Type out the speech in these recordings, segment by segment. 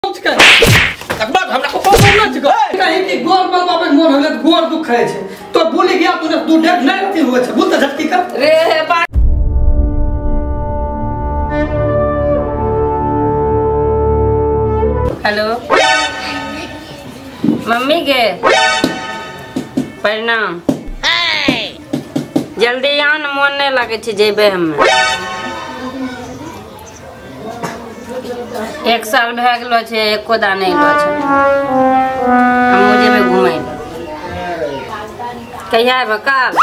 गोर मलबाबे मोन होले गोर दुखाय छै तो भूल गया तूने दू डेट नहीं रहती हुए छै बोल त झटकी कर रे बा। हेलो मम्मी के प्रणाम। जल्दी आ न मन नहीं लगे छै जेबे हमें। 1 साल भए गेलो छै एको दा नहीं लो छै हम जेबे घुमै कहिया एबे काल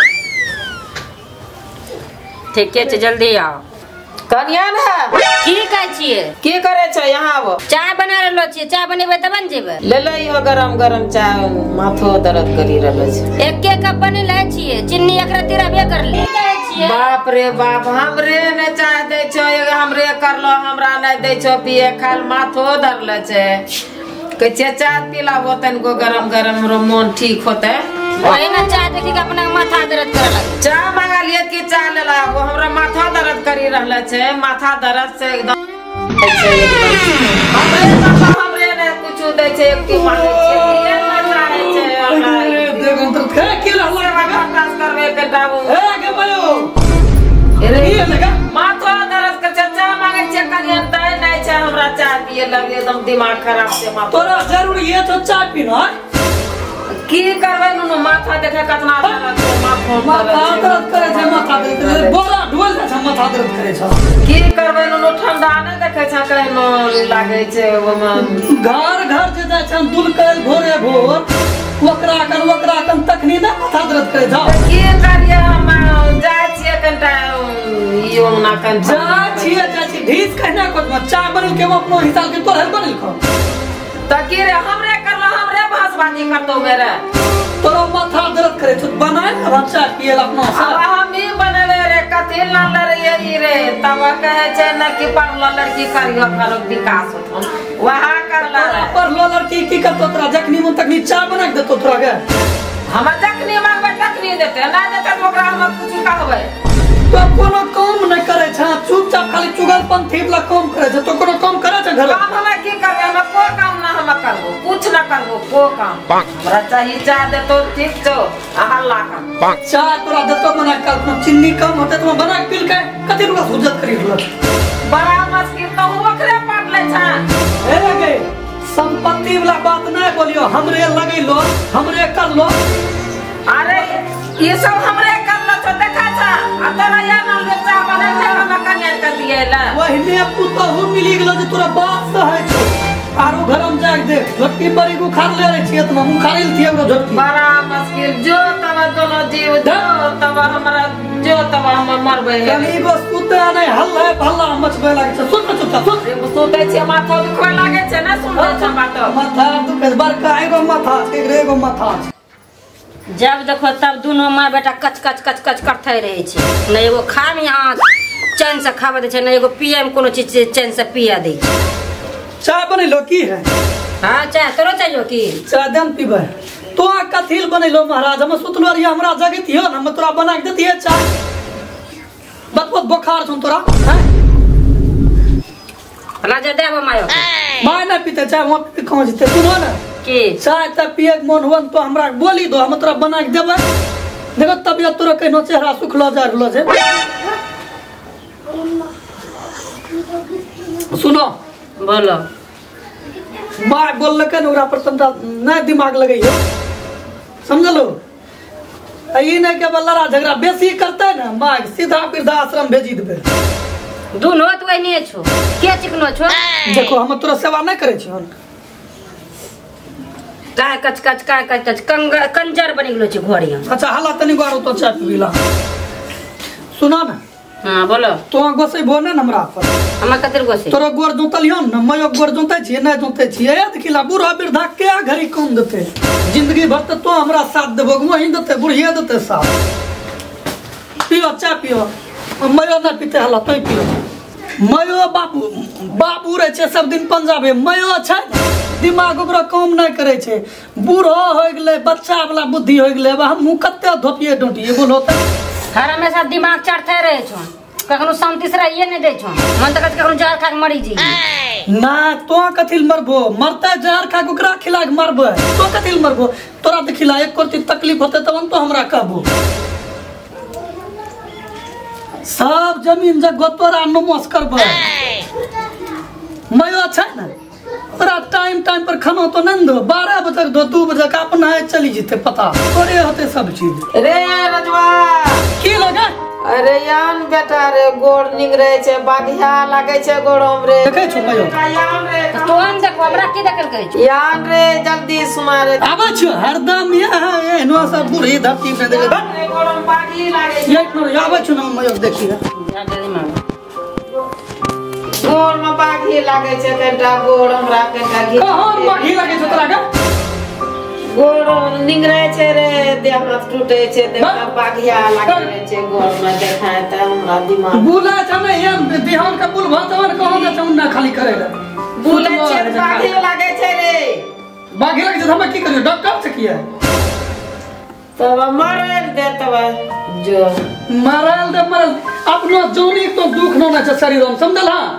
ठीके छै जल्दी आओ। कनिया ने की कहै छियै की करे छ यहाँ आबो चाय बना रहलो छियै चाय बनेबे तब न जेबे ले ले इहो गरम गरम चाय माथो दर्द करी रहलो छै। एक कप बने लै छियै चीनी एक रत्ती रबे कर ले बाप रे बाप हमरे ने चाय दे छो हमरे करलो हमरा नहीं दे छो पिए खाल माथो दर्द छै के चाय पीला होतन को गरम गरम रो मन ठीक होते वही ना चाय देखी के अपना माथा दर्द करे लगे। चाय मंगा लिए कि चाय ले ला वो हमरा माथा दर्द करी रहले छै माथा दर्द से एकदम हमरे ने कुछ दे छै एक की मांगे छै ये ना चाहे छै अरे देखो तो खा के रहला पास करवे के दाबू ए के भयो अरे ये लगा माथा दर्द के चाय मांगे छै करियन तय नहीं छै हमरा चाय पिए लगे एकदम दिमाग खराब से माथा तोरा जरूरी है तो चाय पीना की करबे नु माथा देखे कितना दर्द छै माथा दर्द करे छै माथा दर्द बोरा ढोल छै माथा दर्द करे छै की करबे नु ठंडा नहीं देखे छै कहिनो लागे छै ओमे घर घर जे जाय छै दुल कल भोरे भोर ओकरा कन तखनी ना माथा दर्द करे जा की करिए हम जाय छिए कनटा यो ना कन जाय छिए ढीस कहना को चाय बनल के अपनो हिसाब के तोहर बनल खो त की रे हमरे करलो हमरे भासबाजी करतो मेरे तोरा माथा दर्द करे छ बनाए ना चाय पिए अपना अब हम ही बनले रे कथि ना लड़िए रे तब कहे छै न कि पढ़लो लड़की करियो करो विकास होतो वहा करला रे पढ़लो लड़की की करतो तोरा जखनी मन तखनी चाय बना के देतो तोरा के हम जखनी मांगबे तखनी देते ना देते तो ओकरा हम कुछ कहबै तो कोनो काम नहीं करे छ चुपचाप खाली चुगलपंथी वाला काम करे छ तो कोनो काम करे छ घर काम हम की करबे हम को काम ना हम करबो कुछ ना करबो को काम हमरा चाहिए चाय देतो ठीक छो हल्ला कर चाय तोरा देतो बना के चीनी कम होते तो बना के पील के कते रुपया हुज्जत करी रहल बड़ा मुश्किल तो ओकरे पड़ ले छ ए लगे संपत्ति वाला बात नहीं बोलियो हमरे लगैलो हमरे करलो अरे ये सब हमरे करलो छ देखा छ आ तोरा या ना बेचा बने छै हम कन्या कर दिएला वहीने पुतहु मिली गेलो जे तोरा बात सहे छ आरो घरम जाके देख झटकी परी को खार ले रे खेत में मुंह खारिल थिए ओकरा झटकी बड़ा मुश्किल जो तब दोनों जीव दो तब हमरा जो तब हम मरबे कनी को सुते नहीं हल्ला भल्ला मचबे लागे छ सुत सुत सुते छै माथा दुखै लागे छै ना सुनते छ बात माथा दुखे बड़का एगो माथा एगो माथा जब देखो तब दोनों माँ बेटा कच कच कच कच करते रहे छै न एगो खाम यहाँ चैन से खावे दे छै न एगो पिए में कोनो चीज चैन से पिया दे छै। चाय बनेलो की है हां चाय तोरो चाहिए की चाय दन पीबे तो कथिल बनेलो महाराज हम सुतलो रे हमरा जगतियो न हम तोरा बना के देतिए चाय बत बुखार छन तोरा हैं राजा देबो मायो माय ना पीते चाय हम पी कहां जते सुनो ना की चाय त पिए के मन हुन तो हमरा बोली दो हम तोरा बना के देबे देखो तबियत तोरा कहिनो चेहरा सुखलो जा रहलो छै सुनो बोलो माय बोललकै न ओकरा पर तंता नहीं दिमाग लगैयो समझलो ई नहीं के लड़ा झगड़ा बेसी करते न माय सीधा वृद्धाश्रम भेजी देबे दोनों तो वही नहीं छो के चिकनो छो देखो हम तोरा सेवा नहीं करे छी काय कच कच काय कच कच कंजर बनि गेलो छै घोड़िया। अच्छा हला तनी गारो तो चाय पीला सुना ना हां बोलो तो गोसै बोने न हमरा पर हम कतर गोसै तोरा गोर जोतलियो न मयो गोर जोतै छी नहीं जोतै छी ए देखिला बूढ़ा वृद्धा के घरी कौन देते जिंदगी भर तो हमरा साथ देबो वही देते बुढ़िया देते साथ पियो चाय पियो मयो ना पीते हला तो पियो मयो बाबू रे छै सब दिन पंजाबे मयो छै दिमाग ओकरा काम नहीं करे छै बूढ़ो हो गेले बच्चा वाला बुद्धि हो गेले हम कते धोपिए डोटिए बोलो त हर हमेशा दिमाग चढ़ते रहे छो कखनो शांति से रहिए नहीं दे छो मन तक कखनो जहर खा के मरी जी ना तो कथिल मरबो मरता जार खा कुकरा खिला के मरबो तो कथिल मरबो तोरा तो खिला एक कोती तकलीफ होते तब तो हमरा कहबो सब जमीन जगह तोरा नमोस करबो मयो अच्छा ना तोरा टाइम पर खाना तो नहीं दो 12 बजे दो 2 बजे का अपना चली जीते पता तोरे होते सब चीज रे रजवा की लगा अरे यान बेटा रे गोड़ निगरे छे बागिया लागे छे गोड़म रे देखे छु मयो यान रे तोहन देखो हमरा की देखल कहै छी यान रे जल्दी सुना रे आबे छु हरदम यहाँ एनो सब बुढ़ी धरती पे देखे रे गोड़म बागी लागे छे ये नो आबे छु ना मयो देखिए गोड़ में बागी लागे छे कटा गोड़ हमरा कटा घी कहां बागी लगे छ तोरा का गोड़ निगरे छे रे देह हाथ टूटे छे देखा बागिया लागे छे गोड़ में देखाय त हमरा दिमाग बुला छ ना ये बिहान का पुल भतवन कहां जा तुम ना खाली करेगा बुले छे बागी लागे छे रे बागी लगे छ हम की करियो डॉक्टर से किया तब मरे दे तब जो मरल दे मरल अपनो जोनी तो दुख न छ शरीर में समझल हां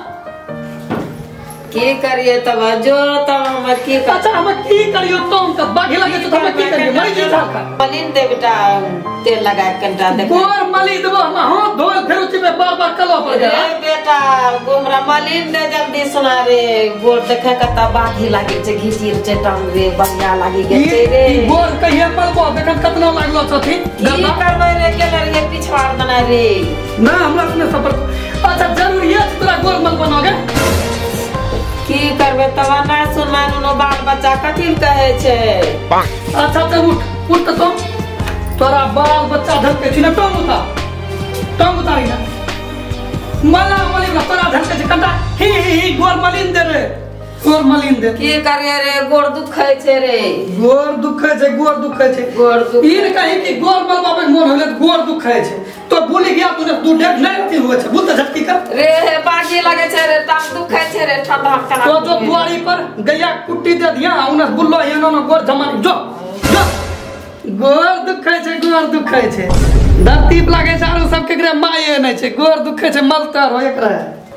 की करिए तब जो तब हम की कर अच्छा हम की करियो तुम तो बागी लगे छ हम की करियो मरी जी था मलिन दे बेटा तेल लगा कंटा दे गोर मली देबो हम हाथ धोल फेर उची में बार कलो पड़ रे गया बेटा गोमरा मलिन दे जल्दी सुना रे गोर देखे कता बागी लागे छे घिचीर छे टांग रे बढ़िया लागी गे छे रे गोर कहिए मलबो देखन कतना लागलो छथि की करबै रे केले रे पिछवाड़ दना रे ना हमरा सुने सफर अच्छा जरूरी है तोरा गोर मल बनोगे की करबे तब ना सुनमा नो बाल बच्चा कथि कहे छे अच्छा चल उठ तो तोरा बाल बच्चा धरके छिने टंग उतारी ना मला मली ना तोरा धरके छ कंटा ही गोर मलिन दे रे गोर मलिन दे की करिए रे गोड़ दुखै छे रे गोर दुखे छे गोड़ दुख इन कहि कि गोर मलबाबे मोन होले गोर दुखे छे तो भूली गया तूने तू देख नहीं हुए छे बुत झटकी कर रे बागी लगे छे रे टांग दुखै छे रे ठंडा तो जो दुआरी पर गैया कुट्टी दे दिया उनस बुल्लो एनो न गोर जमानी जो गोर दुखे छे धरती पे लागे चारू सब केकरे माये नै छे गोर दुखे छे मलतर हो एकरा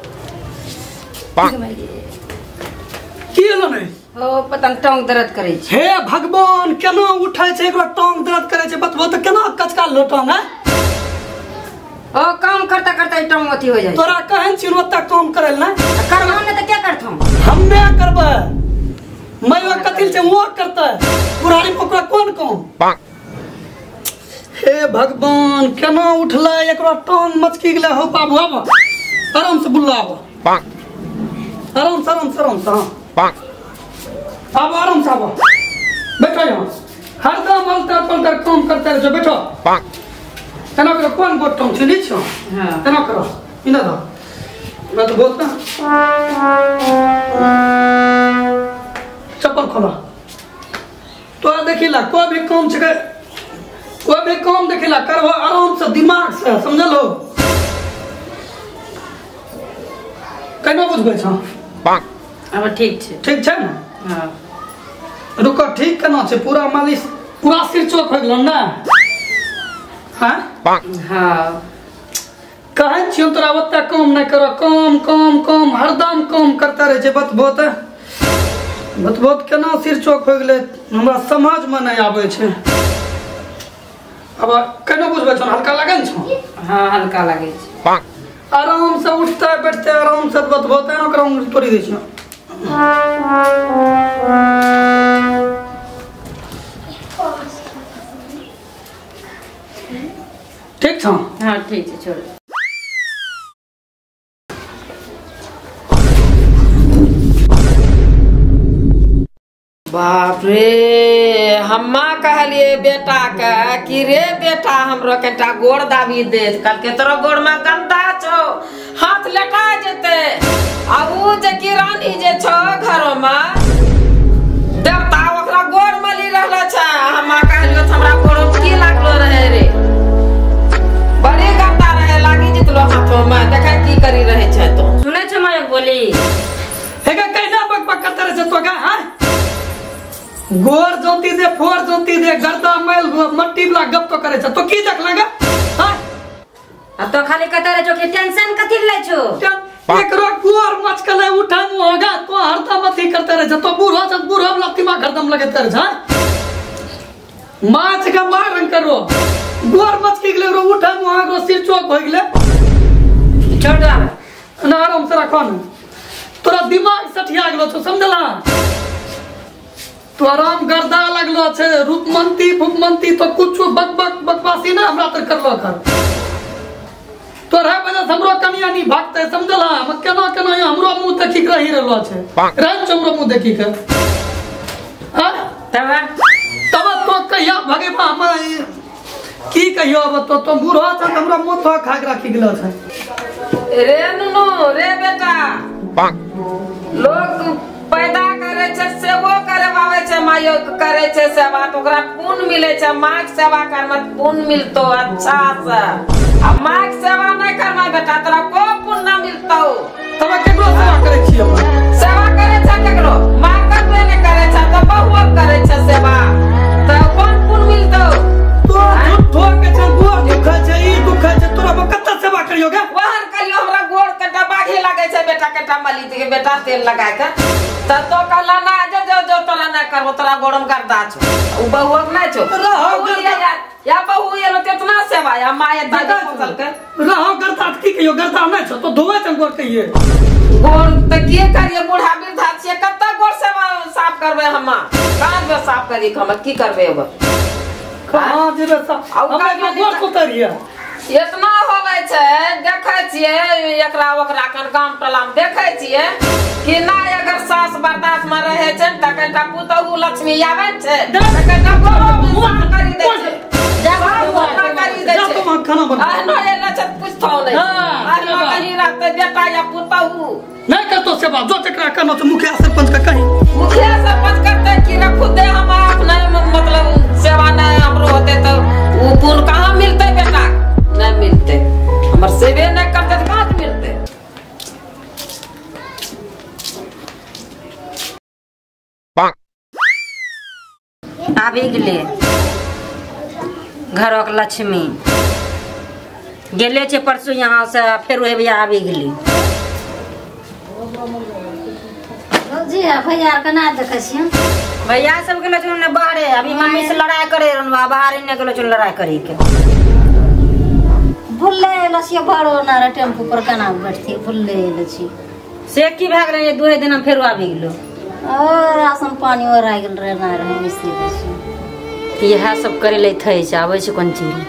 की होलो नै ओ पता न टांग दर्द करे छी हे भगवान केना उठै छे एकरा टांग दर्द करे छे बतबो त केना कचका लो टांग है ओ काम करता करता ई टांग अथी हो जाय तोरा कहन छी ओता काम करल ना करबा ने त क्या करथौ हम्मे करबे मैं कथिल से वो करता है पुरानी पोकरा कौन काम हे भगवान केना उठला एकरा टांग मचकी गेले हो बाबू आब आराम से बुल्ला आब आराम से अब आराम से आब बैठो यहाँ हरदम अलतर पलतर काम करते रहो बैठो तना करो कौन गोट टांग छी नीच हां तना करो इना दो मैं तो बोलता चप्पल खोला तो देखिला कोई भी काम देखिला करवा आराम से दिमाग से समझलो केना बुझबै छ अब ठीक छै ना हां रुको ठीक केना छै पूरा मालिश पूरा सिर चोक हो गेल ना हां हां कहै छियो तोरा ओते काम नहीं करो काम हरदम काम करता रहे छै बतबो केना सिर चोक हो गेले हमरा समझ में नहीं आबै छै अब केना बुझबै छ हल्का लागल छ हां हल्का लागे छै आराम से उठते बैठते आराम से बतबोते ना करो तोड़ी दै छियो ठीक छ हां ठीक छै छोड़ बाप रे हम्मा कहलिए बेटा का कि रे बेटा हमरो कटा गोड़ दाबी दे कल के तोरा गोड़ में गंदा छो हाथ लटा जेते आ उ जे की रानी जे छो घरो में देवता ओकरा गोड़ मली रहला छ हम्मा कहलियो हमरा गोड़ में की लागलो रहे रे बड़ी गंदा रहे लागी जितलो हाथों में देखा की करी रहे छ तो सुनै छ मैं बोली हेगा कैसा बक करते रहे तो का हां गोर जोती दे फोर जोती दे गर्दा मैल मट्टी वाला गप तो करे छ तो की देख लगा हां अब तो खाली कहता रहे जो कि टेंशन कथि ले छो एकरो गोर मचकले उठा होगा तो हरता मती करते रहे तो बूढ़ो लत्ती मा घरदम लगते रहे माछ का मारन करो गोर मचकी गेले रो उठा मुहागो सिर चौक हो गेले छोड़ दे ना आराम से रखो न तोरा दिमाग सठिया गेलो तो समझला तो आराम गर्दा लगलो छे रूपमंती फुकमंती तो कुछ बकवासी ना हमरा तर करलो कर तोरा वजह से हमरो कनिया नहीं भागते समझला हम केना हमरो मुंह देखि के रही रहलो छे रह हमरो मुंह देखि के आ तब तो कहिया भगेबा हम की कहियो अब तो बूढ़ो छ हमरा मुंह तो खा के राखि गेलो छे रे नुनु रे बेटा लोग पैदा करे छे सेवो करवावे छे मायो करे छे सेवा तो ओकरा पुण्य मिले छे मां के सेवा कर मत पुण्य मिलतो अच्छा से अब मां के सेवा नहीं करवा बेटा तोरा को पुण्य ना मिलतो तब केकरो सेवा करे छियै सेवा करे छे केकरो मां करबे नहीं करे छे तो बहुओ करे छे सेवा तो कौन पुण्य मिलतो तो झूठो के छे गोर दुख छे ई दुख छे तोरा कत्ता सेवा करियोगे वहन कहियो हमरा गोर कटा बाघे लागे छे बेटा कटा मली के बेटा तेल लगा के तो कहला ना जो तोरा ना करबो तोरा गोरम कर दा छो उ बहु ना छो या बहु ये कितना सेवा या माय दादा फसल के रहो करता की कहियो करता ना छो तो धोवे चम गोर कहिए गोर त के करिए बूढ़ा वृद्धा छे कत्ता गोर सेवा साफ करबे हम काज में साफ करी हम की करबे अब कहां जेबे साफ हमरा गोर कुतरिया इतना होवे छे देखे छिए एकरा ओकरा कन काम टला में देखे छिए कि ना अगर सास बर्दाश्त में रहे छे त कटा पुतहु लक्ष्मी आवे छे त कटा मुंह करी दे छे करी दे छे खाना बना ना ये लचत पूछतो नहीं आज कहीं रात बेटा या पुतहु नहीं करतो सेवा जो तकरा करनो तो मुखिया सरपंच का कहीं मुखिया सरपंच करते कि ना खुद हम अपने मतलब सेवा नहीं हमरो होते तो वो पुण्य कहां मिलते बेटा नहीं मिलते हमर सेवे नहीं करते तो कहां मिलते आबि गेले घरक लक्ष्मी गेले छे परसों यहाँ से फिर वही भैया आबि गेली जी भैया केना देखै छियै भैया सब गेलो छे बाहरे अभी मम्मी से लड़ाई करे रहन बाहर ने गेलो छे लड़ाई करे के भूले लसिया बड़ो ना रे टेम्पू पर केना बैठती भूले लछि से की भाग रहे 2 दिन में फिर आबि गेलो और राशन पानी और आ गेल रे ना रे मिस्त्री बस इएह सब करे ले थई छै आबै छै कोन चीज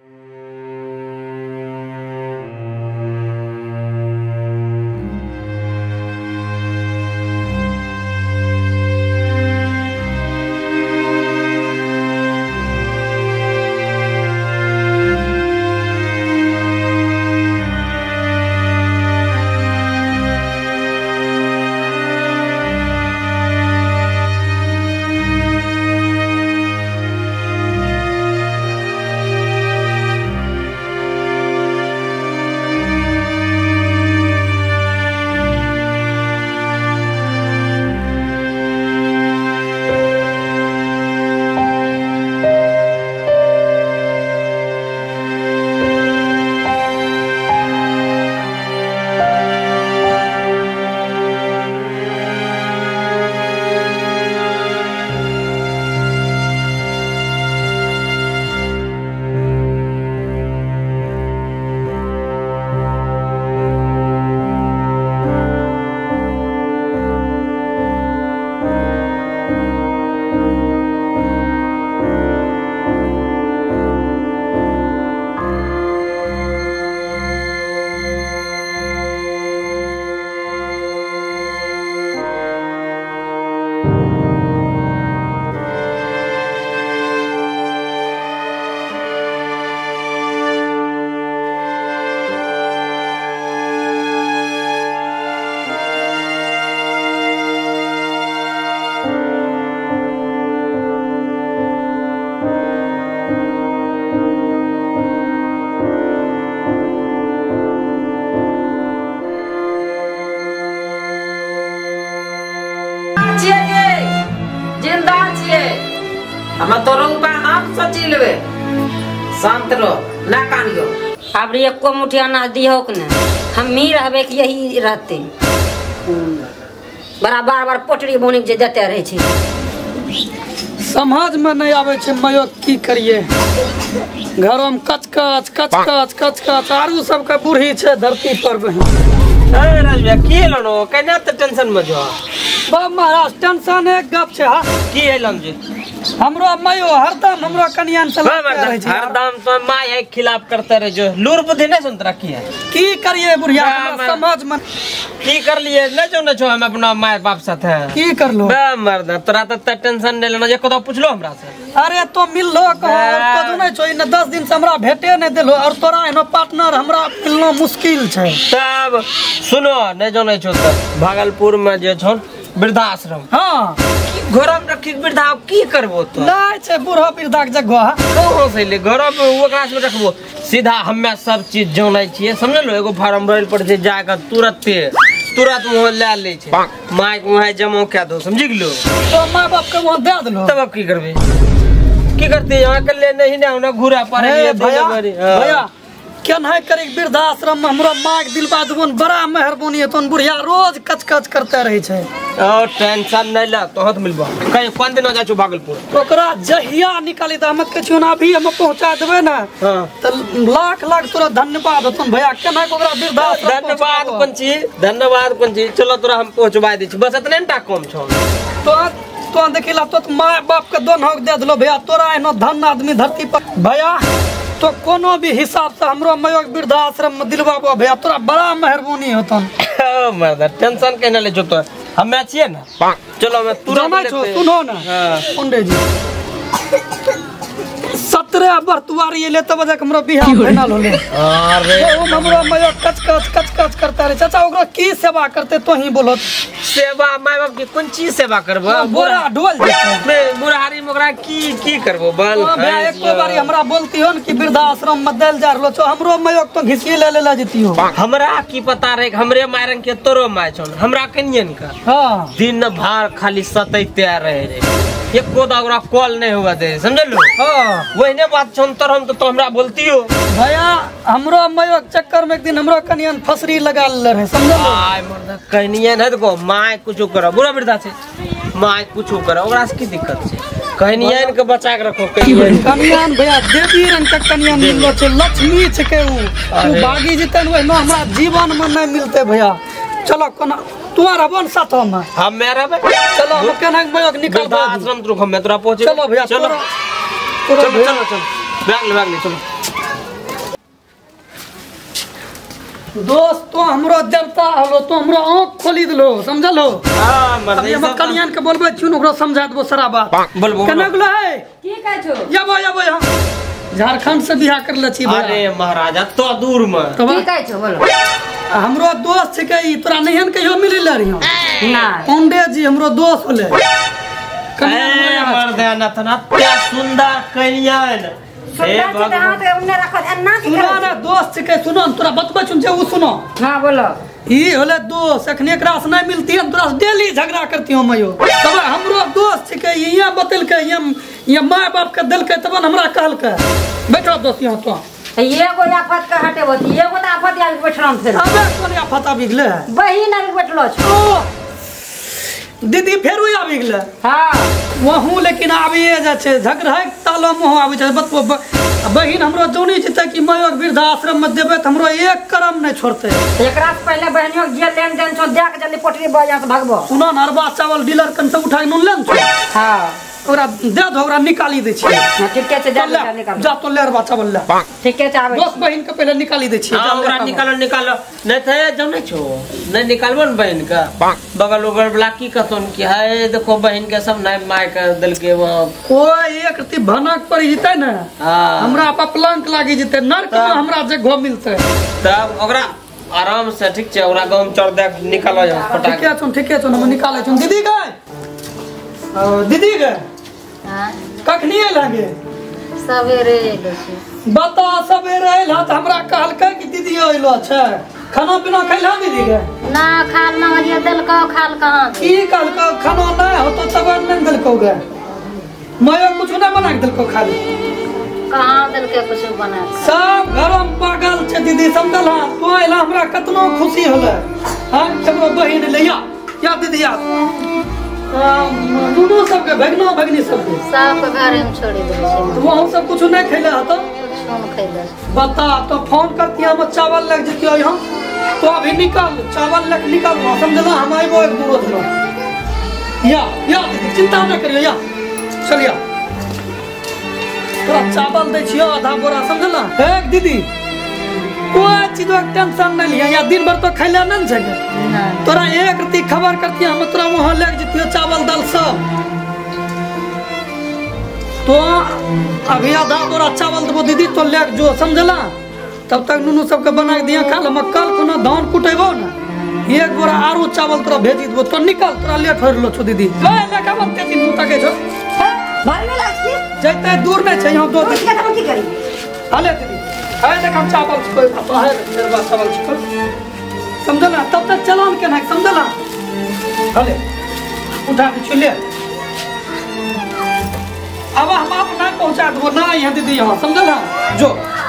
हम तोरो उपाय हम सोची लेबे शांत रहो ना कानियो अब एको मुठी अनाज दिहो के ने हम ही रहबे कि यही रहते बड़ा बार बार पोटरी बोनी जे देते रहे छी। समझ में नहीं आवे छे मयो की करिए। घरों में कचकच कचकच कचकच आरू सबके बूढ़ी छे धरती पर बहिन। ए राजभैया की लनो केना त टेंशन में जो बा महाराज टेंशन एक गप छे। हा की हेलम जी हमरो मयो हरदम हमरो कनियान से लड़ते रहे छे। हरदम तो माय है खिलाफ करते रहे जो लूर बुद्धि नहीं सुनत रखी है। की करिए बुढ़िया हमरा समझ में की कर लिए न जो न छो हम अपना माय बाप साथ है की कर लो बे मर्द तोरा त टेंशन नहीं लेना जे कतो पूछलो हमरा से। अरे तो मिल लो कहो तो नहीं छो इन 10 दिन से हमरा भेटे नहीं देलो और तोरा एनो पार्टनर हमरा मिलना मुश्किल छे। तब सुनो नहीं जो नहीं छो त भागलपुर में जे छो वृद्धाश्रम हाँ घर में रखी वृद्धा की करबो तो नहीं छे बूढ़ा वृद्धा के जगह कहो से ले घर में ओकरा से रखबो सीधा हमें सब चीज जानै छियै समझलो। एगो फार्म भरल पड़ छै जाके तुरंत मुंह ले ले छै माय के मुंह जमा क दो समझि गेलो। तो माँ बाप के वहाँ दे दलो तब अब की करबे की करते यहाँ के ले नहीं ना घूरा पड़े भैया भैया क्या नहीं करे वृद्धाश्रम में हमरा माँ के दिलवा देबो बड़ा मेहरबानी है। तो बुढ़िया रोज कचकच करते रहे छे। और टेंशन नहीं ल तोहत मिलबो कहीं कोन दिन जा छु भागलपुर ओकरा जहिया निकाली त हमत के छियोना अभी हम पहुंचा देबे ना त लाख लाख तोरा धन्यवाद होतन भैया केना ओकरा वृद्धाश्रम धन्यवाद पंची चलो तोरा हम पहुंचबा दै छी बस इतने टा कम छौ। तो देखिला तो माँ बाप के दोनों दे दलो भैया तोरा एनो धन आदमी धरती पर भैया तो कोनो भी हिसाब से हमरो मयो वृद्धाश्रम में दिलवाबो भैया तोरा बड़ा मेहरबानी होतन। मर्द टेंशन कहने ले जो तो हमें छिए ना चलो मैं तुरंत सुनो ना पंडित जी 17 बरतुआरी ले तब तक हमरो बियाह फाइनल होले। अरे हमरो मयो कचकच करता रे चाचा ओकरा की सेवा करते तो ही बोलत सेवा माय बाप की कौन चीज सेवा करबो बोरा ढोल मैं बुढ़ारी में ओकरा की करबो बल एक बारी हमरा बोलती हो कि वृद्धाश्रम में देल जा रहलो छो हमरो मयो तो घिसिए ले जती हो। हमरा की पता रे हमरे मायरन के तोरो माय छन हमरा कनियन का हां दिन भर खाली सतैते रहे रे एको दावरा कॉल नहीं हुआ दे समझलो। हां वहीने बात छन तर हम तो हमरा बोलती हो भैया हमरो मयो चक्कर में एक दिन हमरो कनियन फसरी लगा ले रहे समझलो। आय मर्द कनियन है देखो माय कुछो करो बुरा वृद्धा छे माय कुछो करो ओकरा से की दिक्कत छे कनियन के बचा के रखो कनियन भैया देवी रंग के कनियन मिललो छे लक्ष्मी छे के उ बागी जितन ओइ न हमरा जीवन में नहीं मिलते भैया। चलो कोना तुम्हारा बन साथ में हम मेरा बे चलो हम केना मयो निकल दो आश्रम तुरक हम तोरा पहुंचे चलो भैया चलो चलो भाग ले चलो दोस्त तो हमरो देवता हलो तो हमरो आंख खोली दलो समझलो। हां मर्द हम कल्याण के बोलबे छुन ओकरो समझा देबो सारा बात बोलबो केना गेलो है की कहै छो यबो हम झारखंड से बियाह कर ले छी। अरे महाराजा तो दूर में की कहै छो बोलो हमरो दोस्त छे के तोरा नहियन कहियो मिले रहियो ना पंडित जी हमरो दोस्त होले मर्द नथना क्या सुंदर कन्यान सुनो ना दोस्त के सुनो तोरा बतबे छुन जे उ सुनो। हां बोलो ई होले दोस्त अखने एकरा से नहीं मिलती हम तोरा से डेली झगड़ा करती हूं मयो तब हमरो दोस्त के यहाँ बतल के ये माय बाप के दिल के तब हमरा कहल के बैठो दोस्त यहाँ तो एगो आफत का हटे होती एगो त आफत आबि बैठलम फिर अबे कोन आफत आबि गेले बहिन आबि बैठलो छ दीदी फेरू आबि गेले। हां वहू लेकिन आबिए जा छे झगड़ा तालो मुंह आबि छे बतबो बहिन हमरो जोनी जते कि मयो वृद्धाश्रम में देबे त हमरो एक करम नहीं छोड़ते। एकरा से पहले बहनियो जे लेन देन छो देख जल्दी पोटरी बजा से भागबो सुनो नरवा चावल डीलर कन से उठा के नून लेन छो हां ओकरा दे दो ओकरा निकाली दे छी ठीके छै जा निकाल जा तो लेरवा चावल ले ठीके छै आबे दोस्त बहिन के पहले निकाली दे छी ओकरा निकालो नहीं थे जम नहीं छो नहीं निकालबो न बहन का बगल उगल वाला की कहतन कि है देखो बहन के सब नहीं माय के दिल के वो कोई एक रति भनक पड़ जते ना हमरा पपलंक लागी जते नरक में हमरा जगह मिलते तब ओकरा आराम से ठीक छै ओकरा गांव में चढ़ दे निकालो जा फटा ठीके छो हम निकाले छो दीदी गए हां कखनी लागे सवेरे एलो छी बता सवेरे आइला त हमरा कहलकै कि दीदी आइलो छै खाना पीना खैला दीदी गे ना खाल मांगलिए देलको खाल कहां की कहलको खाना नहीं हो तो तब नहीं देलको गे मयो कुछ नहीं बना के देलको खाली कहाँ दिल के कुछ बना के? सब घरम पागल छे दीदी समझल हां तो आइला हमरा कतनो खुशी होले हां ककरो बहिन ले या दीदी या दुनू सबके भगनो भगनी सबके सबके घरे में छोड़ी दे छै। तो हम सब कुछ नहीं खैले हतो कुछ हम खैले। बता तो फोन करती हम चावल लग जतियो यहाँ तो अभी निकाल चावल लग निकाल समझला हम आइबो एक दूर धरो या दीदी चिंता न करियो या चलिया तोरा चावल दे छियो आधा बोरा समझला एक दीदी कोई चीज का टेंशन नहीं लिया या दिन भर तो खैले न छै तोरा एक रती खबर करती हम तोरा वहां लग जतियो चावल दाल सब तो अभी आधा बोरा चावल देबो दीदी तो ले जो समझला तब तक नुनू सबके बना के दिया खाल हम कल कोनो धान कुटेबो ना एक बोरा आरो चावल तोरा भेजी देबो तो निकाल तोरा लेट हो रहलो छो दीदी ले का बनते दिन तके छो भाई में लाज की जते दूर नहीं छै हम दो कुछ का की करी हाले दीदी आए देख हम चावल कोई तो है मेरे पास चावल छो समझला तब तक चलान के ना समझला हाले उठा के चले अब हम आप ना पहुंचा दो ना यहाँ दीदी यहाँ समझला जो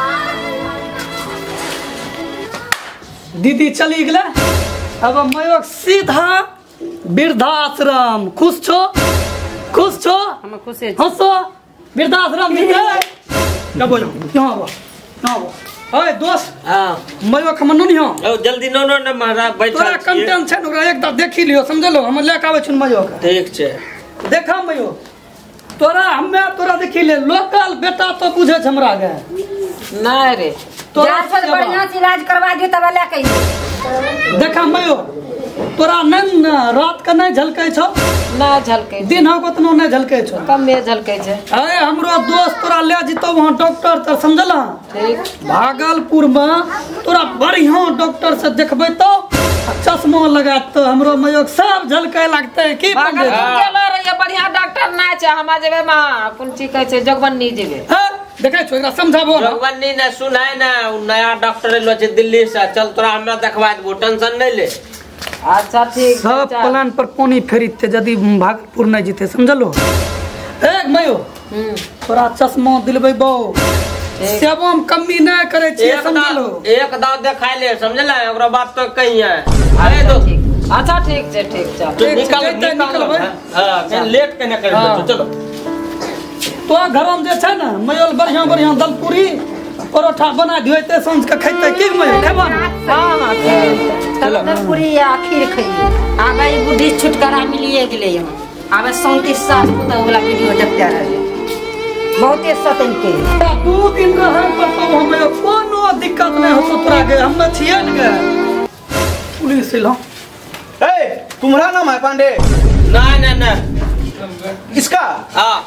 दीदी चली गले अब मैं सीधा वृद्धाश्रम खुश छो हम खुशी छी। हंसो वृद्धाश्रम दीदी क्या बोलो यहाँ आवा ओए दोस्त हां मैं खमन नहीं हो ओ जल्दी नो मारा बैठा तोरा कंटेंट छै ओकरा एकटा देखि लियो समझलो हम लेके आबै छन मयो के ठीक छै देखा मयो तोरा देखि ले लोकल बेटा तो बुझे छ हमरा के नहीं रे तोरा जा से बढ़िया से इलाज करवा दियो तब ले के देखा मयो तोरा नन रात के नहीं झलकै छौ ना झलके दिन हो कतनो नहीं झलकै छौ कम में झलके छै। अरे हमरो दोस्त तोरा ले जितो वहां डॉक्टर तर समझला ठीक भागलपुर में तोरा बढ़िया डॉक्टर से देखबै तो चश्मा लगा तो हमरो मयो सब झलकै लागतै की भागलपुर गेलो रे ये बढ़िया डॉक्टर ना छै हमा जेबे मा कोन ची कहै छै जगबन्नी जेबे देखे छो एकरा समझाबो ना जगबन्नी ने सुनाय ना नया डॉक्टर लो छै दिल्ली से चल तोरा हमरा देखबा देबो टेंशन नहीं ले अच्छा ठीक सब प्लान पर पानी फेरिते यदि भागलपुर नहीं जीते समझलो एक मयो तोरा चश्मा दिलबै बो सेवा में कमी नहीं करे छी समझलो एक दाव देखाय ले समझला ओकरा बात तो कही है अरे दो अच्छा ठीक छै ठीक चल तू निकल हां लेट के न कर चलो तो घर में जे छै ना मयो बढ़िया बढ़िया दलपूरी परोठा बना दियो ते सांझ के खैते की मयो खेबा हां चलो पूरी आखिर खइए आगे ई बुद्धि छुटकारा मिलिए गेले हम आबे 37 साल पुता वाला वीडियो देखते रहे बहुते सतन के 2 दिन रहे पर तो हमें कोनो दिक्कत नहीं हो तोरा के हम छिए न के पुलिस लो तुम्हारा नाम है पांडे? ना इसका? हां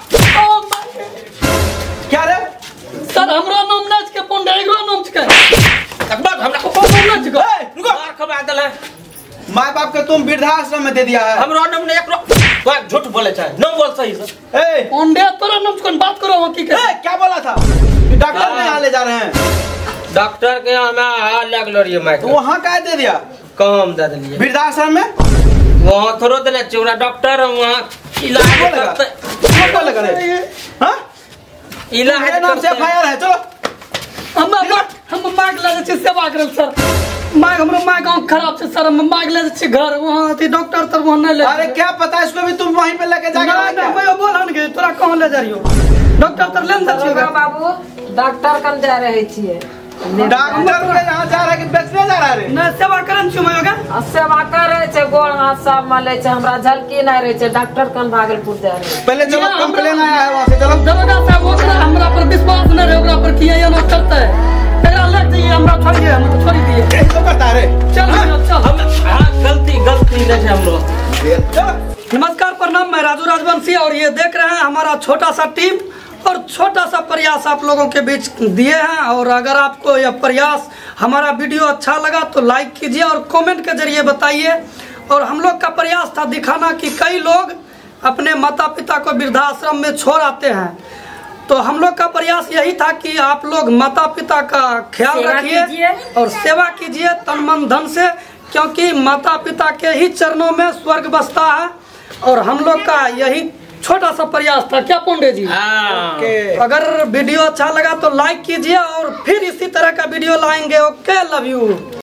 क्या रे? सर हमरा नाम नाच के पांडे एकरो नाम छके अकबर हमरा को नाम नाच के रुको मार खबा दले माँ बाप के तुम वृद्धाश्रम में दे दिया है। हमरा नाम ने एकरो तू झूठ बोले छै नाम बोल सही से पांडे तोरा नाम कौन बात करो की के क्या बोला था? डॉक्टर में यहाँ ले जा रहे हैं। डॉक्टर के यहाँ मैं हाल लगलो रे मैं तो वहाँ क्या दे दिया? काम दे दिए वृद्धाश्रम में वहाँ थोड़ो देले चौड़ा डॉक्टर वहाँ इलाज करते लगा रहे हाँ? इलाज मेरे नाम से FIR है। चलो हम माग ले छै सेवा करब सर माग हमरो माग गांव खराब छै सर हम माग ले छै घर वहां अथी डॉक्टर तर वहां नहीं ले अरे क्या पता इसको भी तुम वहीं पे लेके जाके ना मैं बोलन के तोरा कहां ले जा रियो डॉक्टर तर लेन जा छियो बाबू डॉक्टर कन जा रहे छिए डॉक्टर के यहाँ जा रहा है कि बेचने जा रहा है? ना सेवा करन छियो मयोगा सेवा करे छै गोड़ हाथ सब मले छै हमरा झलकी नहीं रहे छै डॉक्टर कन भागलपुर जा रहे पहले चलो कंप्लेन आया है वहाँ से। चलो दरोगा साहब ओकरा हमरा पर विश्वास न रहे ओकरा पर किया या न करते एकरा ले जाइए हमरा छोड़िए हम तो छोड़ दिए यही तो करता है रे। चल चल हम गलती नहीं है हम लोग चलो नमस्कार प्रणाम मैं राजू राजवंशी और ये देख रहे हैं हमारा छोटा सा टीम और छोटा सा प्रयास आप लोगों के बीच दिए हैं और अगर आपको यह प्रयास हमारा वीडियो अच्छा लगा तो लाइक कीजिए और कमेंट के जरिए बताइए। और हम लोग का प्रयास था दिखाना कि कई लोग अपने माता पिता को वृद्धाश्रम में छोड़ आते हैं तो हम लोग का प्रयास यही था कि आप लोग माता पिता का ख्याल रखिए और सेवा कीजिए तन मन धन से क्योंकि माता पिता के ही चरणों में स्वर्ग बसता है और हम लोग का यही छोटा सा प्रयास था क्या पांडे जी? ओके। अगर वीडियो अच्छा लगा तो लाइक कीजिए और फिर इसी तरह का वीडियो लाएंगे। Okay, love you.